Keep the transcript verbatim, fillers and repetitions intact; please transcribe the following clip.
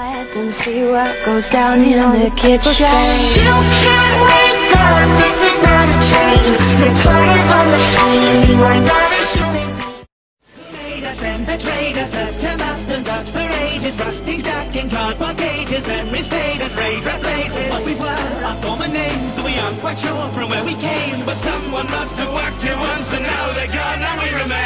Let them see what goes down in the kitchen. You can't wake up, this is not a dream. Your blood is a machine, you are not a human being. Who made us then, betrayed us, left to rust and rust for ages. Rusting stuck in cardboard cages, memories fade as rage replaces what we were, our former names. We aren't quite sure from where we came, but someone must have worked here once, and now they're gone and we remain.